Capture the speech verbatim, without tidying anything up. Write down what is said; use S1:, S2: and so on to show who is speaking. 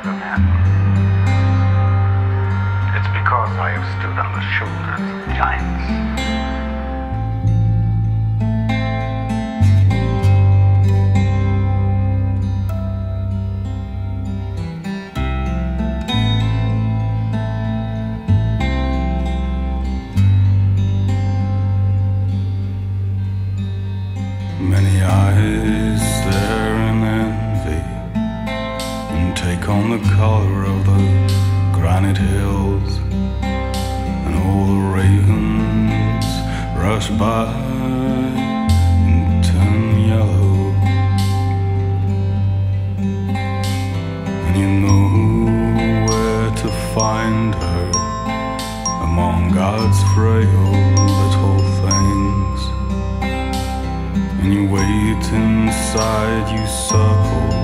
S1: other men. It's because I have stood on the shoulders of giants.
S2: Many eyes stare in envy and take on the color of the granite hills, and all the ravens rush by and turn yellow, and you know where to find her among God's frail little things. And you wait inside, you circle